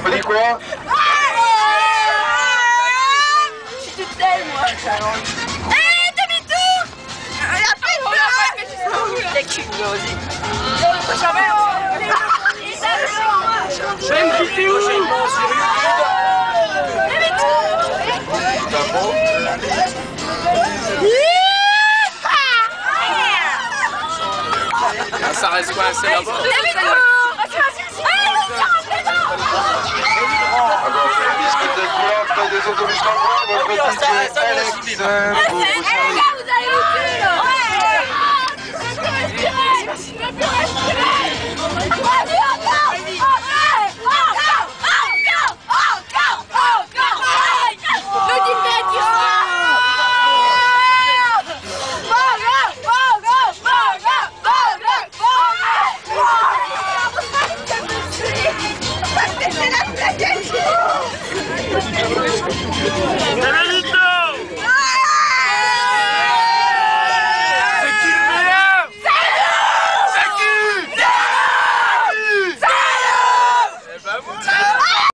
On dit quoi? Je suis toute telle, moi. Hé, demi-tour. Après, il pleut. T'es cul, vas-y. J'aime quitter où? Ça reste quoi? C'est là-bas? Des autobus en